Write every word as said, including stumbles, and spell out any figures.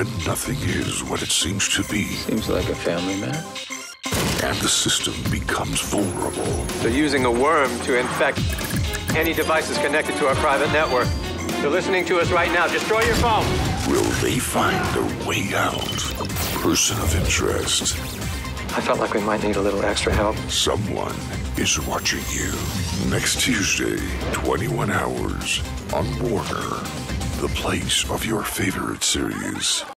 when nothing is what it seems to be. Seems like a family man. And the system becomes vulnerable. They're using a worm to infect any devices connected to our private network. They're listening to us right now. Destroy your phone. Will they find a way out? Person of interest. I felt like we might need a little extra help. Someone is watching you. Next Tuesday, twenty-one hours on Warner, the place of your favorite series.